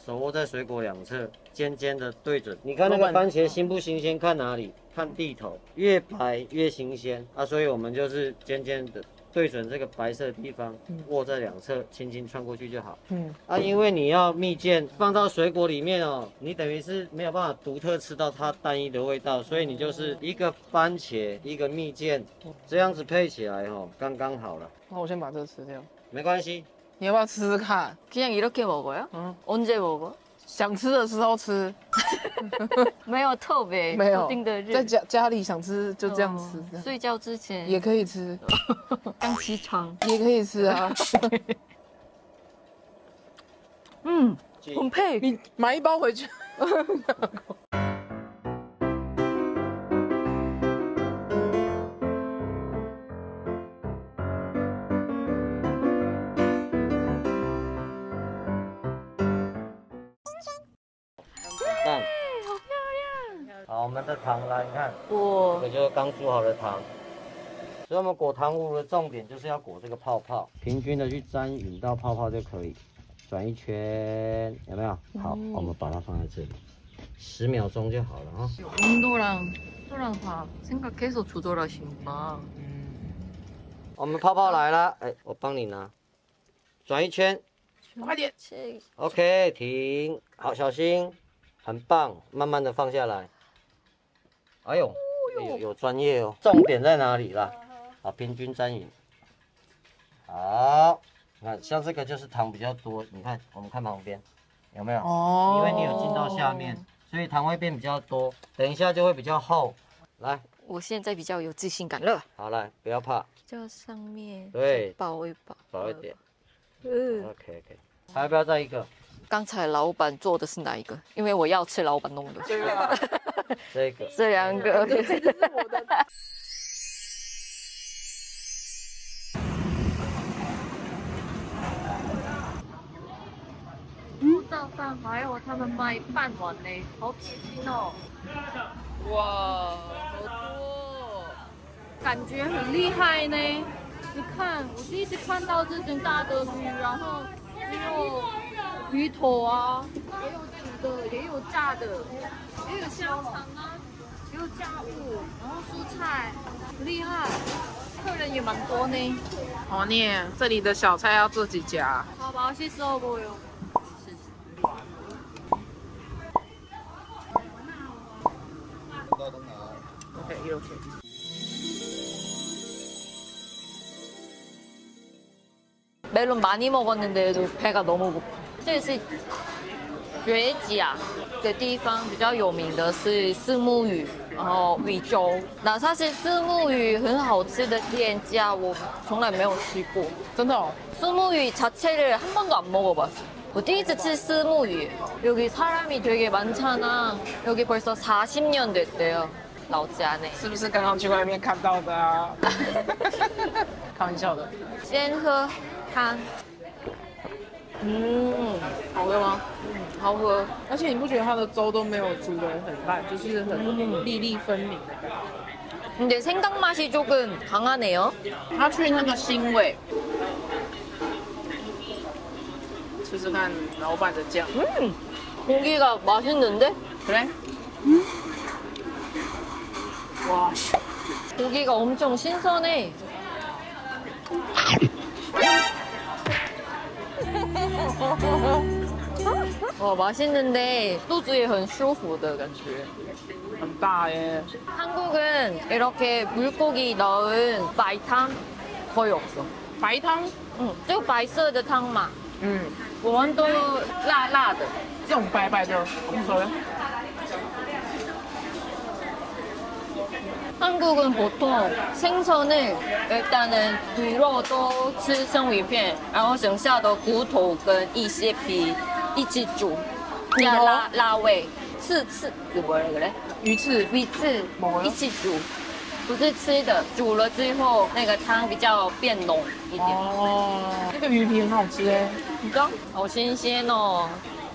手握在水果两侧，尖尖的对准。你看那个番茄新不新鲜？看哪里？看蒂头，越白越新鲜啊！所以我们就是尖尖的对准这个白色的地方，握在两侧，轻轻穿过去就好。因为你要蜜饯放到水果里面哦，你等于是没有办法独特吃到它单一的味道，所以你就是一个番茄，一个蜜饯，这样子配起来哦，刚刚好了。 那我先把这个吃掉， 没关系。 你要不要吃吃看？ 그냥 이렇게 먹어요? 언제 먹어? 想吃的时候吃， 没有特别没有固定的日， 在家里想吃就这样吃， 睡觉之前也可以吃， 刚起床也可以吃啊。 很配。 你买一包回去。 蛋，好，我们的糖来，你看， 哇， 这个就是刚煮好的糖。所以我们裹糖葫芦的重点就是要裹这个泡泡，平均的去沾匀到泡泡就可以，转一圈，有没有？好，我们把它放在这里，10秒钟就好了哈。 온도랑 속도랑 다 생각해서 조절하시는구나. 我们泡泡来了，哎，我帮你拿，转一圈， 快点。 OK， 停，好，小心，很棒，慢慢的放下来。哎呦，有专业哦，重点在哪里啦？好，平均沾匀。好，你看，像这个就是糖比较多，你看，我们看旁边有没有？ 哦， 因为你有进到下面，所以糖会变比较多，等一下就会比较厚。来， 我现在比较有自信感了。 好来，不要怕， 比较上面对， 薄一薄， 薄一点。 嗯， OK， 还要不要再一个？ 刚才老板做的是哪一个？因为我要吃老板弄的。 这个， 这个。 这两个。 这是我的。 早上还有他们卖饭碗呢，好贴心哦。哇，好多，感觉很厉害呢。你看，我第一次看到这种大的鱼，然后也有鱼头啊，也有煮的，也有炸的，也有香肠啊，也有炸物，然后蔬菜，很厉害。客人也蛮多呢。 好念，这里的小菜要自己夹。 好맛있어 보여。 OK， 이렇게。 멜론 많이 먹었는데도 배가 너무 고파. 这是绝甲的地方比较有名的是虱目鱼，然后鱼粥。那它是虱目鱼很好吃的店家，我从来没有吃过。 真的哦。 虱目鱼자체를 한 번도 안 먹어봤어. 我第一次吃虱目鱼. 여기 사람이 되게 많잖아. 여기 벌써 40년 됐대요. 老家呢？ 是不是刚刚去外面看到的啊？开玩笑的。 先喝汤。好喝吗？好喝。 而且你不觉得它的粥都没有煮得很烂，就是很粒粒分明的感觉。 근데 생강 맛이 조금 강하네요. 它去那个腥味。试试看老板的酱。 고기가 맛있는데? 그래? 와. 고기가 엄청 신선해. 맛있는데 소주에 很舒服的感觉. 很大耶. 한국은 이렇게 물고기 넣은白汤 거의 없어. 白汤? 응, 就白色的汤嘛. 我们都辣辣的. 这种白白的없어요? 한국은 보통 생선을 일단은 뒤로도 吃生鱼片，然后剩下的骨头跟一些皮一起煮，加辣味。刺그 뭐라 그래？ 鱼翅一起煮，不是吃的，煮了之后那个汤比较变浓一点。 哦，那个鱼皮很好吃哎， 你知道？好新鲜哦！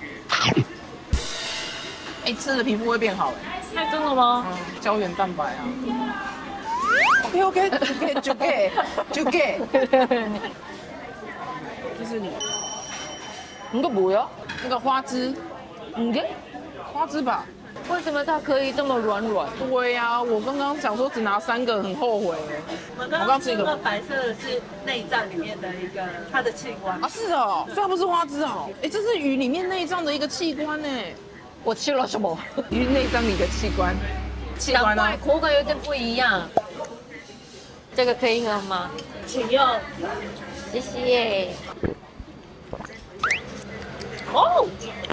哎，吃了皮肤会变好哎。 真的吗？ 胶原蛋白啊。OK， 就给，就是你。 那个不要，那个花枝，花枝吧。 为什么它可以这么软软？ 对呀，我刚刚想说只拿3个，很后悔。 我刚刚吃一个白色的是内脏里面的一个它的器官啊，是哦，所以它不是花枝哦。哎，这是鱼里面内脏的一个器官呢。 我吃了什么？ 鱼内脏里的器官。器官呢？ 口感有点不一样。这个可以喝吗？ 请用。 谢谢。 哦。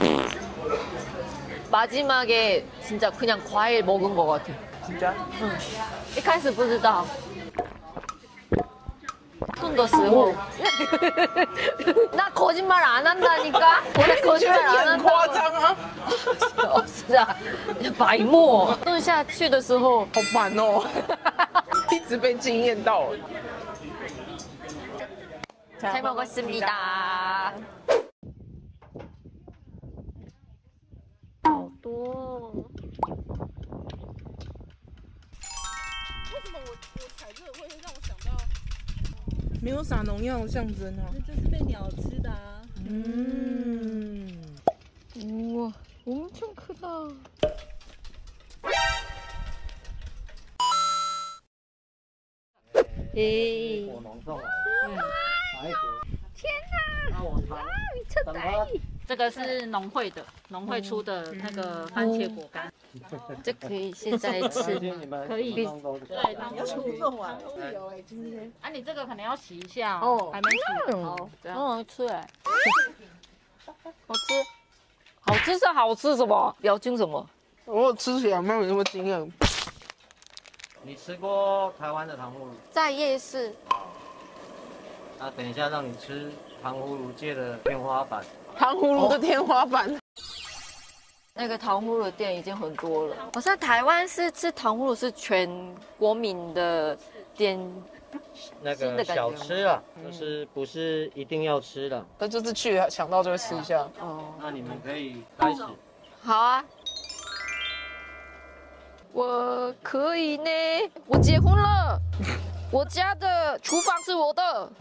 마지막에 진짜 그냥 과일 먹은 것 같아. 진짜? 응. 一开始不知道。손的时候。나 거짓말 안 한다니까. 원래 거짓말 안 한다고. 夸张啊！ 是啊，白沫。蹲下去的时候， 好烦哦，一直被惊艳到了。 잘 먹었습니다. 好多。 为什么我踩这个会让我想到没有撒农药的象征啊？ 这是被鸟吃的啊。 우와, 엄청 크다. 에이. 果农种了， 天哪！ 那我尝。 미쳤다. 这个是农会的，农会出的那个番茄果干， 这可以现在吃吗？ 可以。 对， 对，当要出种完。 有哎，今天。 啊，你这个可能要洗一下哦哦，还没洗好，这样。 很好吃哎，好吃，好吃是好吃什么？表情什么？ 我吃起来没有那么惊艳。 你吃过台湾的糖葫芦？ 在夜市。 那等一下让你吃糖葫芦界的天花板。 糖葫芦的天花板。 那个糖葫芦店已经很多了。好像台湾是吃糖葫芦是全国民的点那个小吃啊，就是不是一定要吃的。 那就是去想到就会吃一下。 哦。 那你们可以开始。 好啊。我可以呢，我结婚了，我家的厨房是我的。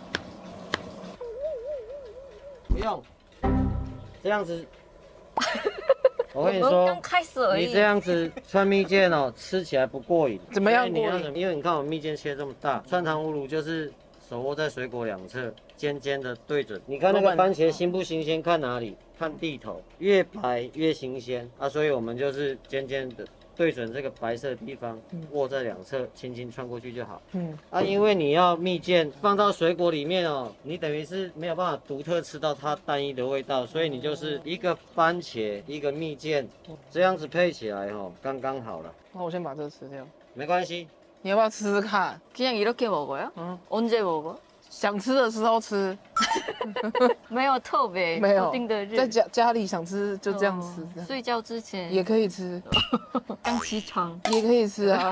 不用，这样子。我跟你我们说刚开始而已。 你这样子穿蜜饯哦，吃起来不过瘾。 怎么样过瘾？ 因为你看我蜜饯切这么大，穿糖葫芦就是手握在水果两侧，尖尖的对准。你看那个番茄新不新鲜？看哪里？看蒂头，越白越新鲜啊！所以我们就是尖尖的。对准这个白色的地方，握在两侧，轻轻穿过去就好。因为你要蜜饯放到水果里面哦，你等于是没有办法独特吃到它单一的味道，所以你就是一个番茄，一个蜜饯，这样子配起来哦，刚刚好了。 那我先把这个吃掉， 没关系。 你要不要吃吃看？ 그냥 이렇게 먹어요? 언제 먹어? 想吃的时候吃， 没有特别没有固定的日， 在家里想吃就这样吃，这样睡觉之前也可以吃， 刚起床也可以吃啊。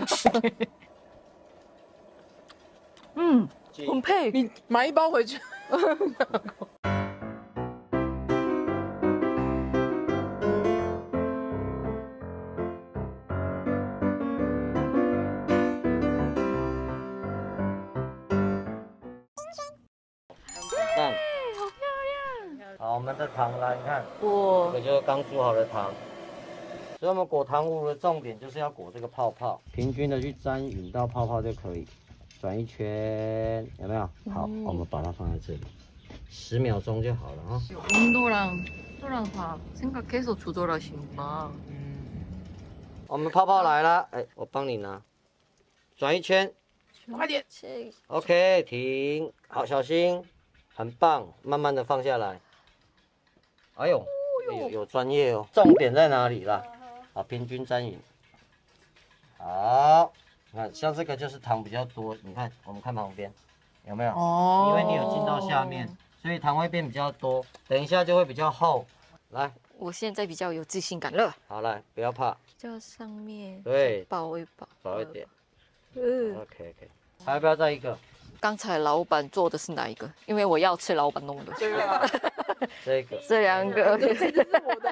很配， 你买一包回去。 赞，好漂亮。好，我们的糖来看， 我这个就是刚煮好的糖。所以我们裹糖葫芦的重点就是要裹这个泡泡，平均的去沾匀到泡泡就可以，转一圈，有没有？好，我们把它放在这里，10秒钟就好了啊。 온도랑 다 생각해서 조절하시는구나. 我们泡泡来了，哎，我帮你拿，转一圈， 快点。 OK， 停，好，小心，很棒，慢慢的放下来。哎呦，有专业哦，重点在哪里啦？好，平均沾匀。好，你看像这个就是糖比较多，你看我们看旁边有没有？ 哦， 因为你有进到下面，所以糖会变比较多，等一下就会比较厚。来， 我现在比较有自信感了。 好来，不要怕， 就上面对， 包一包， 薄一点。 嗯， OK， 还要不要再一个？ 刚才老板做的是哪一个？因为我要吃老板弄的。 这个， 这个。 这两个。 这是我的。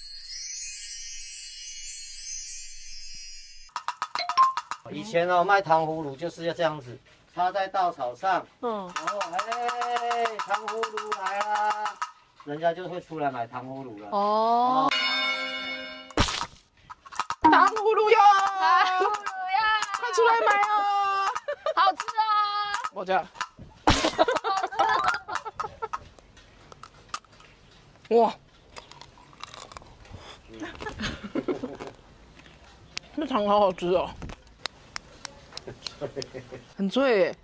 以前哦卖糖葫芦就是要这样子，插在稻草上， 嗯， 然后哎，糖葫芦来啦， 人家就会出来买糖葫芦了。 哦， 糖葫芦哟， 糖葫芦呀， 快出来买哦！ 好吃哦！ 我这。哇！这糖好好吃哦，很脆耶。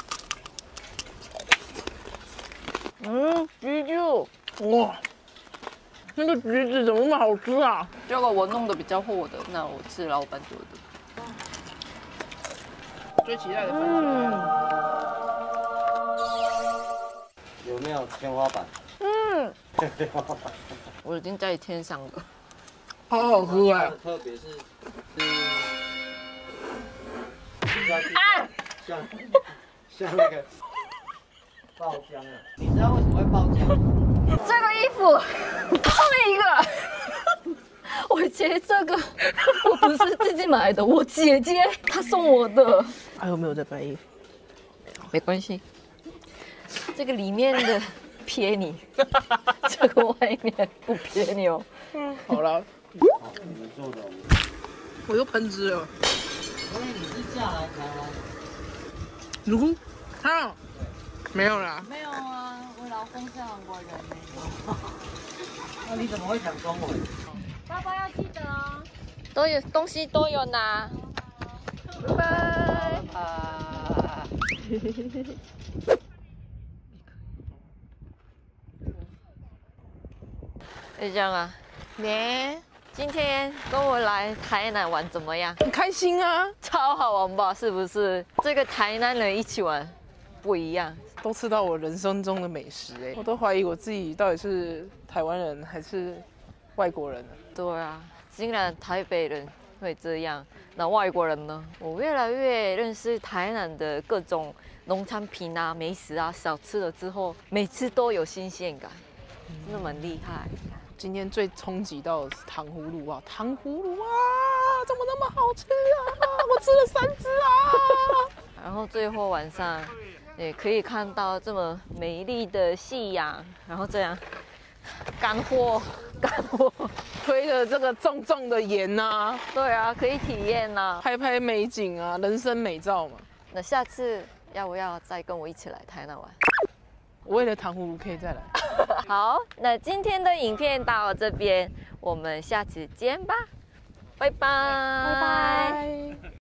橘子，哇，那个橘子怎么那么好吃啊？ 结果我弄的比较厚的，那我吃老板做的。 最期待的番茄。 有没有天花板？ 我已经在天上了。 好好喝哎！ 特别是像那个爆浆啊！你知道为什么会爆浆？ 这个衣服后面一个，我觉得这个我不是自己买的，我姐姐她送我的。 还有没有在白衣服？ 没关系，这个里面的撇你，这个外面不撇你哦。 好了， 好，你做的。 我又喷汁了。 所以你是嫁来台湾？ 如果他没有啦， 没有啊，我老公是韩国人。 那你怎么会讲中文？ 爸爸要记得哦，都有东西都有拿。拜拜。就这样啊。 呢， 今天跟我来台南玩怎么样？ 很开心啊， 超好玩吧？是不是？这个台南人一起玩不一样。 都吃到我人生中的美食哎，我都怀疑我自己到底是台湾人还是外国人呢？ 对啊，竟然台北人会这样，那外国人呢？我越来越认识台南的各种农产品啊、美食啊、小吃了之后，每次都有新鲜感，真的蛮厉害。 今天最冲击到的是糖葫芦啊，糖葫芦啊，怎么那么好吃啊？我吃了3只啊！ 然后最后晚上也可以看到这么美丽的夕阳，然后这样干货， 推着这个重重的盐啊， 对啊，可以体验呐。 拍拍美景啊，人生美照嘛。 那下次要不要再跟我一起来台南玩？ 我为了糖葫芦可以再来。 好，那今天的影片到这边，我们下次见吧，拜拜，拜拜。